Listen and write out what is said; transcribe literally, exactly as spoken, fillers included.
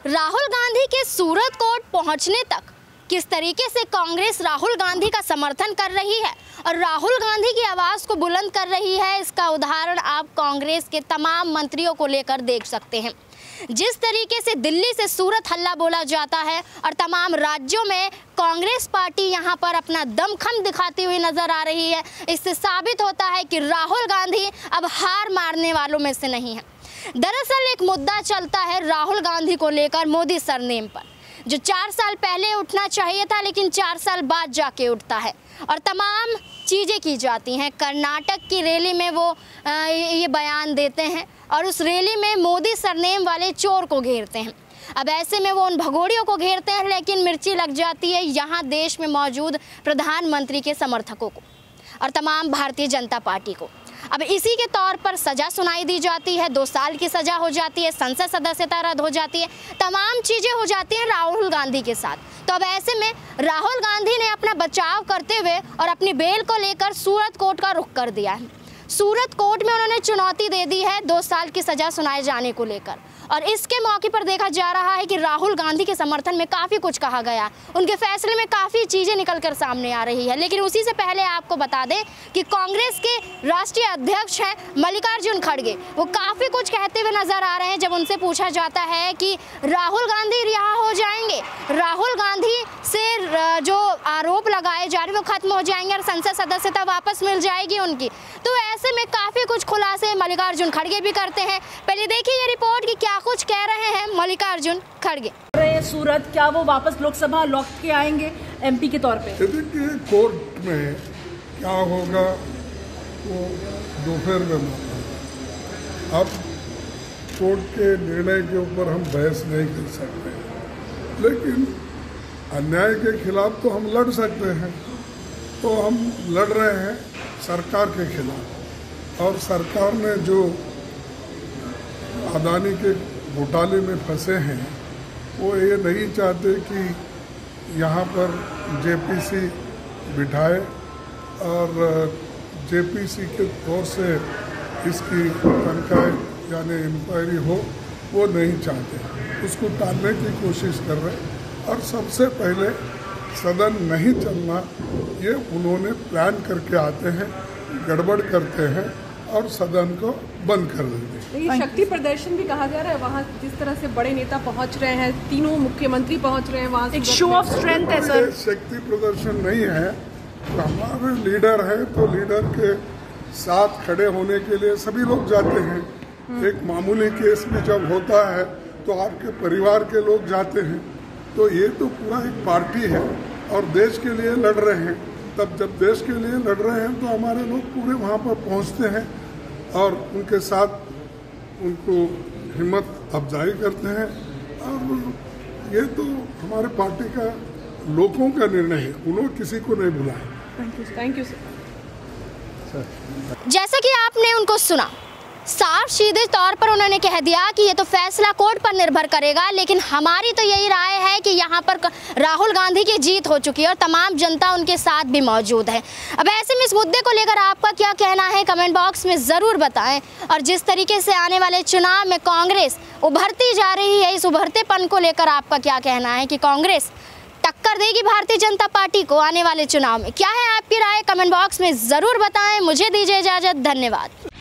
राहुल गांधी के सूरत कोर्ट पहुंचने तक किस तरीके से कांग्रेस राहुल गांधी का समर्थन कर रही है और राहुल गांधी की आवाज़ को बुलंद कर रही है, इसका उदाहरण आप कांग्रेस के तमाम मंत्रियों को लेकर देख सकते हैं। जिस तरीके से दिल्ली से सूरत हल्ला बोला जाता है और तमाम राज्यों में कांग्रेस पार्टी यहां पर अपना दमखम दिखाती हुई नजर आ रही है, इससे साबित होता है कि राहुल गांधी अब हार मारने वालों में से नहीं है। दरअसल एक मुद्दा चलता है राहुल गांधी को लेकर मोदी सरनेम पर, जो चार साल पहले उठना चाहिए था लेकिन चार साल बाद जाके उठता है और तमाम चीज़ें की जाती हैं। कर्नाटक की रैली में वो ये बयान देते हैं और उस रैली में मोदी सरनेम वाले चोर को घेरते हैं। अब ऐसे में वो उन भगोड़ियों को घेरते हैं, लेकिन मिर्ची लग जाती है यहाँ देश में मौजूद प्रधानमंत्री के समर्थकों को और तमाम भारतीय जनता पार्टी को। अब इसी के तौर पर सज़ा सुनाई दी जाती है, दो साल की सज़ा हो जाती है, संसद सदस्यता रद्द हो जाती है, तमाम चीज़ें हो जाती हैं राहुल गांधी के साथ। तो अब ऐसे में राहुल गांधी ने अपना बचाव करते हुए और अपनी बेल को लेकर सूरत कोर्ट का रुख कर दिया है। सूरत कोर्ट में उन्होंने चुनौती दे दी है दो साल की सज़ा सुनाए जाने को लेकर, और इसके मौके पर देखा जा रहा है कि राहुल गांधी के समर्थन में काफ़ी कुछ कहा गया, उनके फैसले में काफ़ी चीज़ें निकल कर सामने आ रही है। लेकिन उसी से पहले आपको बता दें कि कांग्रेस के राष्ट्रीय अध्यक्ष हैं मल्लिकार्जुन खड़गे, वो काफ़ी कुछ कहते हुए नजर आ रहे हैं। जब उनसे पूछा जाता है कि राहुल गांधी रिहा हो जाएंगे, राहुल गांधी से जो आरोप लगाए जा रहे हैं वो खत्म हो जाएंगे और संसद सदस्यता वापस मिल जाएगी उनकी, तो ऐसे में काफ़ी कुछ खुलासे मल्लिकार्जुन खड़गे भी करते हैं। पहले देखिए ये रिपोर्ट कि क्या कुछ कह रहे हैं मल्लिकार्जुन खड़गे। सूरत, क्या वो वापस लोकसभा लौट के आएंगे एमपी के तौर पे? देखिए कोर्ट में क्या होगा वो दोपहर में मालूम। अब कोर्ट के निर्णय के ऊपर हम बहस नहीं कर सकते, लेकिन अन्याय के खिलाफ तो हम लड़ सकते हैं। तो हम लड़ रहे हैं सरकार के खिलाफ, और सरकार ने जो अदानी के घोटाले में फंसे हैं वो ये नहीं चाहते कि यहाँ पर जेपीसी बिठाए और जेपीसी के तौर से इसकी तनख्वाह यानी इंक्वायरी हो, वो नहीं चाहते, उसको टालने की कोशिश कर रहे हैं। और सबसे पहले सदन नहीं चलना ये उन्होंने प्लान करके आते हैं, गड़बड़ करते हैं और सदन को बंद कर देते हैं। ये शक्ति प्रदर्शन भी कहा जा रहा है, वहाँ जिस तरह से बड़े नेता पहुँच रहे हैं, तीनों मुख्यमंत्री पहुँच रहे हैं, वहाँ एक शो ऑफ स्ट्रेंथ है सर। शक्ति प्रदर्शन नहीं है, तो हमारे लीडर है तो लीडर के साथ खड़े होने के लिए सभी लोग जाते हैं। एक मामूली केस भी जब होता है तो आपके परिवार के लोग जाते हैं। तो ये तो पूरा एक पार्टी है और देश के लिए लड़ रहे हैं। तब जब देश के लिए लड़ रहे हैं तो हमारे लोग पूरे वहाँ पर पहुँचते हैं और उनके साथ उनको हिम्मत अफजाई करते हैं। और ये तो हमारे पार्टी का लोगों का निर्णय है, उन्होंने किसी को नहीं बुलाया। Thank you thank you sir. जैसा कि आपने उनको सुना, साफ सीधे तौर पर उन्होंने कह दिया कि ये तो फैसला कोर्ट पर निर्भर करेगा, लेकिन हमारी तो यही राय है कि यहाँ पर राहुल गांधी की जीत हो चुकी है और तमाम जनता उनके साथ भी मौजूद है। अब ऐसे में इस मुद्दे को लेकर आपका क्या कहना है कमेंट बॉक्स में ज़रूर बताएं। और जिस तरीके से आने वाले चुनाव में कांग्रेस उभरती जा रही है, इस उभरतेपन को लेकर आपका क्या कहना है कि कांग्रेस टक्कर देगी भारतीय जनता पार्टी को आने वाले चुनाव में? क्या है आपकी राय? कमेंट बॉक्स में ज़रूर बताएं। मुझे दीजिए इजाज़त, धन्यवाद।